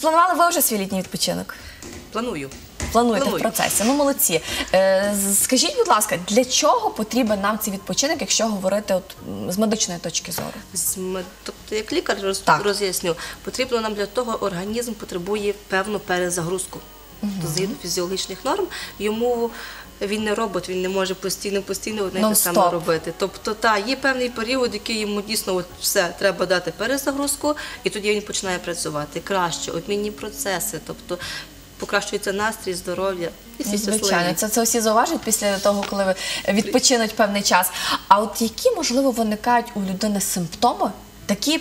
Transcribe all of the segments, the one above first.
спланували ви вже свій літній відпочинок? Планую. Плануєте в процесі. Ну, молодці. Скажіть, будь ласка, для чого потрібен нам цей відпочинок, якщо говорити з медичної точки зору? Тобто, як лікар роз'ясню, потрібно нам для того, організм потребує певну перезагрузку. Згідно фізіологічних норм, він не робот, він не може постійно одне й те саме робити. Тобто, є певний період, який йому дійсно все, треба дати перезагрузку, і тоді він починає працювати краще, обмінні процеси, тобто покращується настрій, здоров'я. Звичайно, це всі зауважують після того, коли ви відпочинуть певний час. А от які, можливо, виникають у людини симптоми, такі,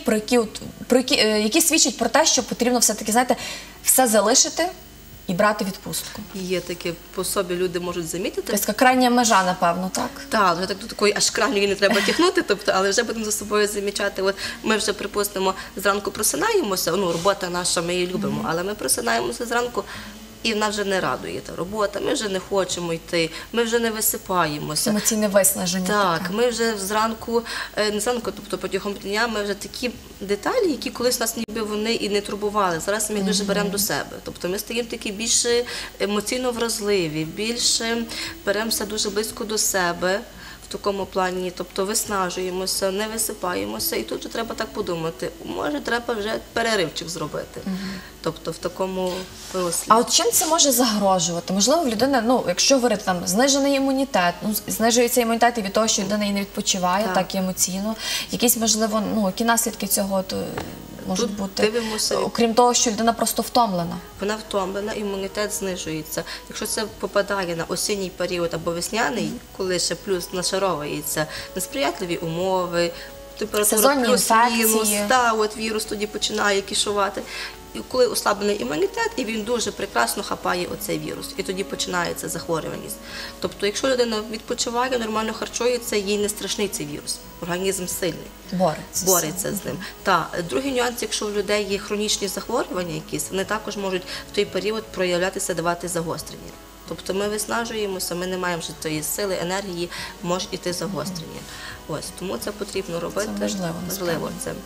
які свідчать про те, що потрібно все-таки, знаєте, все залишити і брати відпустку? Є таке, по собі люди можуть замітити. Тобто крайня межа, напевно, так? Так, вже так до такої аж крайньої не треба тягнути, але вже будемо за собою замічати. От ми вже, припустимо, зранку просинаємося, робота наша, ми її любимо, але ми просинаємося зранку, і вона вже не радує та робота, ми вже не хочемо йти, ми вже не висипаємося. Емоційне виснаження. Так, ми вже зранку, тобто протягом дня, ми вже такі деталі, які колись нас ніби вони і не турбували, зараз ми їх дуже беремо до себе. Тобто ми стаємо такі більш емоційно вразливі, більше беремося дуже близько до себе. В такому плані, тобто виснажуємося, не висипаємося, і тут вже треба так подумати, може треба вже переривчик зробити, тобто в такому руслі. А от чим це може загрожувати? Можливо, в людини, якщо говорити, там, знижений імунітет, знижується імунітет і від того, що людина і не відпочиває, так і емоційно, якісь, можливо, які наслідки цього можуть бути, окрім того, що людина просто втомлена? Вона втомлена, імунітет знижується. Якщо це попадає на осінній період або весняний, коли ще плюс нашаровується несприятливі умови, температура плюс-мінус, вірус тоді починає кішувати. І коли ослаблений імунітет, і він дуже прекрасно хапає оцей вірус, і тоді починається захворюваність. Тобто, якщо людина відпочиває, нормально харчується, їй не страшний цей вірус, організм сильний, бореться з ним. Другий нюанс, якщо у людей є хронічні захворювання якісь, вони також можуть в той період проявлятися, давати загострення. Тобто ми виснажуємося, ми не маємо вже тієї сили, енергії, можуть іти загострення. Тому це потрібно робити. Це важливо.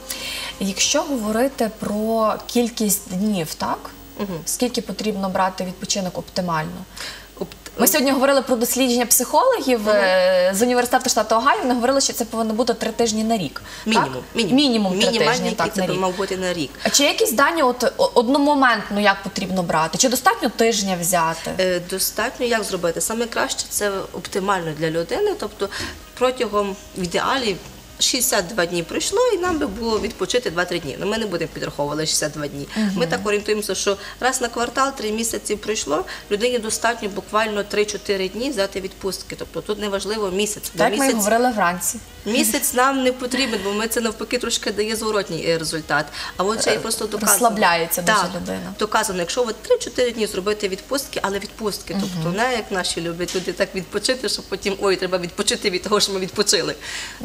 Якщо говорити про кількість днів, скільки потрібно брати відпочинок оптимально? Ми сьогодні говорили про дослідження психологів з університету штату Огайо. Вони говорили, що це повинно бути 3 тижні на рік. Мінімум 3 тижні це мав бути на рік. А чи є якісь дані одномоментно, як потрібно брати? Чи достатньо тижня взяти? Достатньо, як зробити? Саме краще це оптимально для людини, тобто протягом, в ідеалі, 62 дні пройшло, і нам би було відпочити 2-3 дні. Ми не будемо підраховувати 62 дні. Ми так орієнтуємося, що раз на квартал, 3 місяці пройшло, людині достатньо буквально 3-4 дні взяти відпустки. Тобто тут не важливо місяць. Так ми говорили вранці. Місяць нам не потрібен, бо це навпаки трошки дає зворотній результат. А от це просто доказано. Розслабляється дуже людина. Доказано, якщо 3-4 дні зробити відпустки, але відпустки, тобто не як наші люблять люди так відпочити, що потім, треба відпочити від того, що ми відпочили.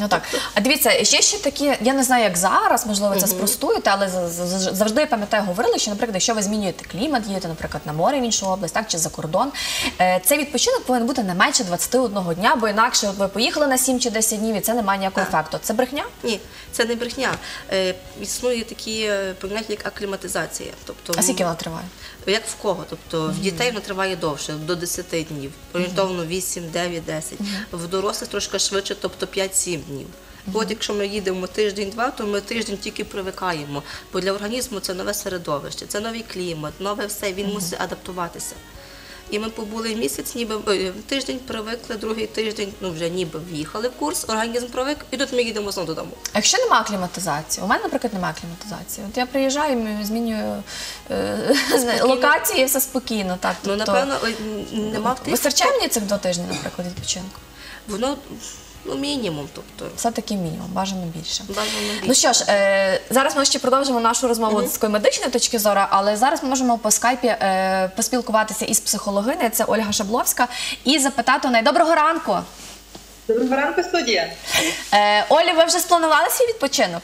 А дивіться, ще такі, я не знаю, як зараз, можливо, це спростуєте, але завжди, я пам'ятаю, говорили, що, наприклад, якщо ви змінюєте клімат, їдете, наприклад, на море в іншу область, чи за кордон, цей відпочинок повинен бути не менше 21 дня, бо інакше ви поїхали на 7 чи 10 днів, і це не має ніякого ефекту. Це брехня? Ні, це не брехня. Існує такі поняття, як акліматизація. А скільки вона триває? Як в кого? Тобто в дітей вона триває довше, до 10 днів, орієнтовно 8, 9, 10. В дорослих трошки швидше, тобто 5-7 днів. От якщо ми їдемо тиждень-два, то ми тиждень тільки привикаємо, бо для організму це нове середовище, це новий клімат, нове все, він мусить адаптуватися. І ми побули місяць, тиждень привикли, другий тиждень, вже ніби в'їхали в курс, організм привик, і тут ми їдемо знову додому. А якщо немає кліматизації? У мене, наприклад, немає кліматизації. От я приїжджаю, змінюю локації, і все спокійно. Напевно, нема в тих... Вистачає мені цих 2 тижні, наприклад, відпочинку? Воно... мінімум, тобто. Все-таки мінімум, бажано більше. Ну що ж, зараз ми ще продовжимо нашу розмову з такої медичної точки зору, але зараз ми можемо по скайпі поспілкуватися із психологинею, це Ольга Шабловська, і запитати у неї. Доброго ранку! Доброго ранку, студія! Олі, ви вже спланували свій відпочинок?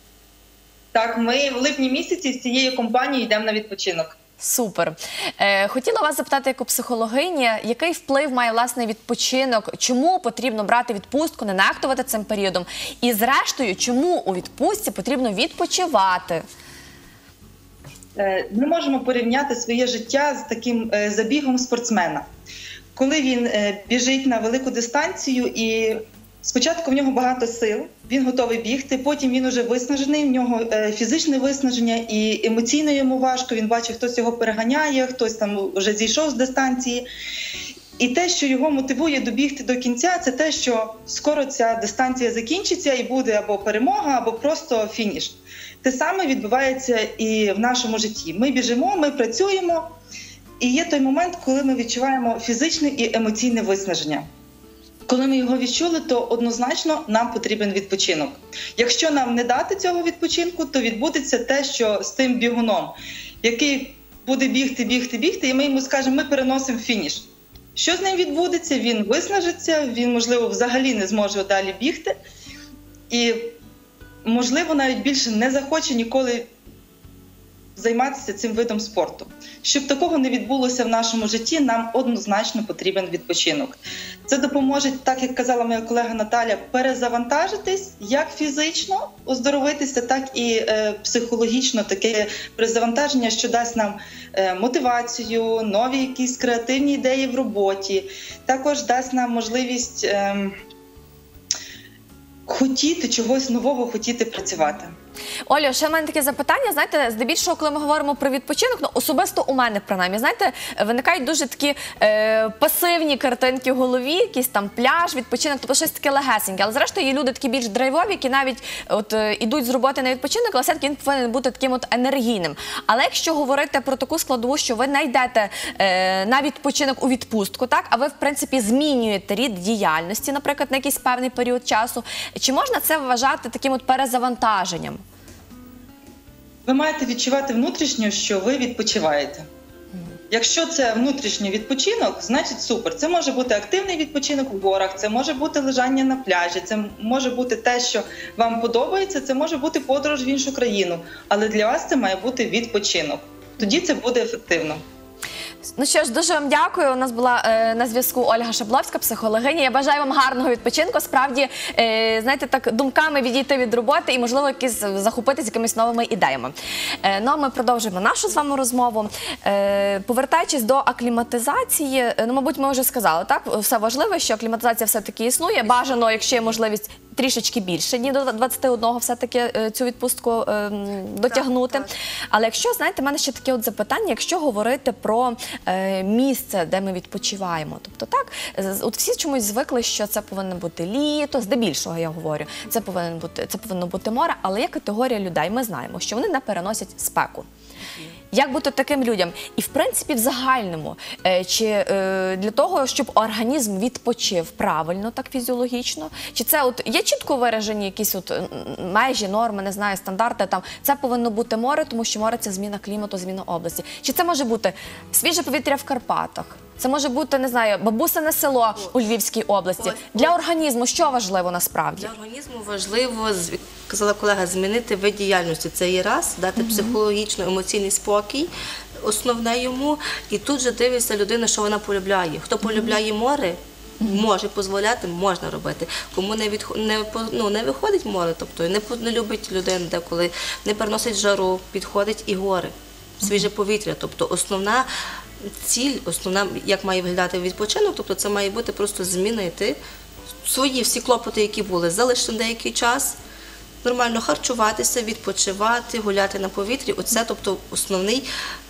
Так, ми в липні місяці з цією компанією йдемо на відпочинок. Супер. Хотіла вас запитати, як у психологині, який вплив має, власне, відпочинок, чому потрібно брати відпустку, не нехтувати цим періодом, і, зрештою, чому у відпустці потрібно відпочивати? Ми можемо порівняти своє життя з таким забігом спортсмена. Коли він біжить на велику дистанцію і спочатку в нього багато сил, він готовий бігти, потім він уже виснажений, в нього фізичне виснаження і емоційно йому важко, він бачить, хтось його переганяє, хтось там вже зійшов з дистанції. І те, що його мотивує добігти до кінця, це те, що скоро ця дистанція закінчиться і буде або перемога, або просто фініш. Те саме відбувається і в нашому житті. Ми біжимо, ми працюємо, і є той момент, коли ми відчуваємо фізичне і емоційне виснаження. Коли ми його відчули, то однозначно нам потрібен відпочинок. Якщо нам не дати цього відпочинку, то відбудеться те, що з тим бігуном, який буде бігти, і ми йому скажемо, ми переносимо фініш. Що з ним відбудеться? Він виснажиться, він, можливо, взагалі не зможе далі бігти і, можливо, навіть більше не захоче ніколи займатися цим видом спорту. Щоб такого не відбулося в нашому житті, нам однозначно потрібен відпочинок. Це допоможе, так як казала моя колега Наталя, перезавантажитись як фізично, оздоровитися, так і психологічно. Таке перезавантаження, що дасть нам мотивацію, нові якісь креативні ідеї в роботі. Також дасть нам можливість хотіти чогось нового, хотіти працювати. Олю, ще в мене таке запитання, знаєте, здебільшого, коли ми говоримо про відпочинок, ну, особисто у мене, принаймні, знаєте, виникають дуже такі пасивні картинки в голові, якийсь там пляж, відпочинок, тобто щось таке легесеньке. Але зрештою є люди такі більш драйвові, які навіть от ідуть з роботи на відпочинок, але все-таки він повинен бути таким от енергійним. Але якщо говорити про таку складову, що ви не йдете на відпочинок у відпустку, так, а ви, в принципі, змінюєте рід діяльності, наприклад, на якийсь певний період часу, чи можна це вважати таким от перезавантаженням? Ви маєте відчувати внутрішньо, що ви відпочиваєте. Якщо це внутрішній відпочинок, значить супер. Це може бути активний відпочинок в горах, це може бути лежання на пляжі, це може бути те, що вам подобається, це може бути подорож в іншу країну. Але для вас це має бути відпочинок. Тоді це буде ефективно. Ну що ж, дуже вам дякую. У нас була на зв'язку Ольга Шабловська, психологиня. Я бажаю вам гарного відпочинку. Справді, знаєте, так думками відійти від роботи і, можливо, захопитися якимись новими ідеями. Ну, а ми продовжуємо нашу з вами розмову. Повертаючись до акліматизації, ну, мабуть, ми вже сказали, так? Все важливо, що акліматизація все-таки існує. Бажано, якщо є можливість, трішечки більше, ні до 21 все-таки цю відпустку дотягнути. Так. Але якщо, знаєте, в мене ще таке от запитання, якщо говорити про місце, де ми відпочиваємо. Тобто так, от всі чомусь звикли, що це повинно бути літо, здебільшого я говорю, це повинно бути море, але є категорія людей, ми знаємо, що вони не переносять спеку. Як бути таким людям? І, в принципі, в загальному, чи для того, щоб організм відпочив правильно, так фізіологічно, чи це от є чітко виражені якісь от межі, норми, не знаю, стандарти, там, це повинно бути море, тому що море – це зміна клімату, зміна області. Чи це може бути свіже повітря в Карпатах? Це може бути, не знаю, бабусине село у Львівській області. Для організму що важливо насправді? Для організму важливо, казала колега, змінити вид діяльності. Це і раз, дати психологічно-емоційний спокій, основне йому. І тут же дивиться людина, що вона полюбляє. Хто полюбляє море, може дозволяти, можна робити. Кому не виходить море, тобто не любить людина, деколи не переносить жару, підходить і гори, свіже повітря. Тобто основна ціль, як має виглядати відпочинок, тобто це має бути просто змінити свої всі клопоти, які були, залишити деякий час, нормально харчуватися, відпочивати, гуляти на повітрі. Оце, тобто, основний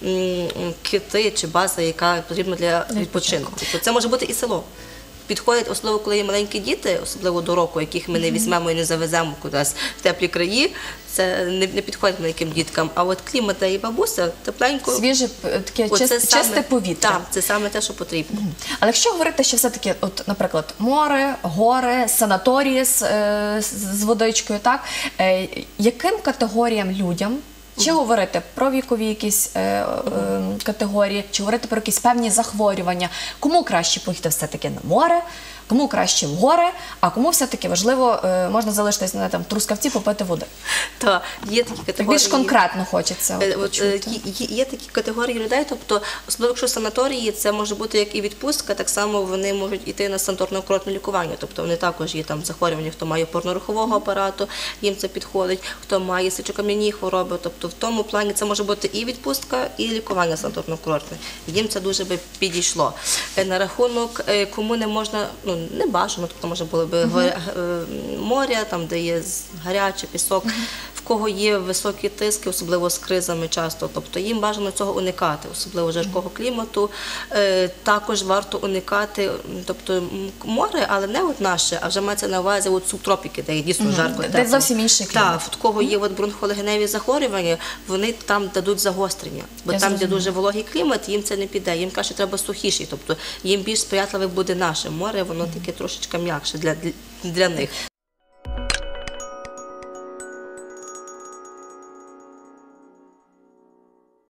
кити чи база, яка потрібна для відпочинку. Тобто це може бути і село. Підходять, особливо, коли є маленькі діти, особливо до року, яких ми не візьмемо і не завеземо кудись в теплі краї, це не підходить маленьким діткам. А от клімат і бабуся тепленько. Свіже, таке чисте повітря. Так, це саме те, що потрібно. Але якщо говорити, що все-таки, от, наприклад, море, гори, санаторії з водичкою, так, яким категоріям людям, чи говорити про вікові якісь категорії, чи говорити про якісь певні захворювання, кому краще поїхати все-таки на море, Кому краще в гори, а кому все-таки важливо, можна залишитись на там Трускавці, попити води. Так, є такі категорії. Більш конкретно хочеться почути. Є такі категорії людей, тобто, особливо якщо санаторії, це може бути як і відпустка, так само вони можуть йти на санаторно-курортне лікування, тобто вони також є там захворювання, хто має опорно-рухового апарату, їм це підходить, хто має сечокам'яні хвороби, тобто в тому плані це може бути і відпустка, і лікування санаторно-курортне. Їм це дуже би підійшло. На рахунок, кому не можна, ну, не бажано, тобто може було б моря, там, де є гаряче, пісок, в кого є високі тиски, особливо з кризами часто, тобто їм бажано цього уникати, особливо жаркого клімату. Також варто уникати, тобто море, але не от наше, а вже мається на увазі от субтропіки, де є дійсно жарко. Де зовсім інший клімат. Так, в кого є от бронхолегеневі захворювання, вони там дадуть загострення, бо там, де дуже вологий клімат, їм це не піде, їм краще треба сухіший, тобто їм більш сприятливе буде наше море, воно таке трошечки м'якше для них.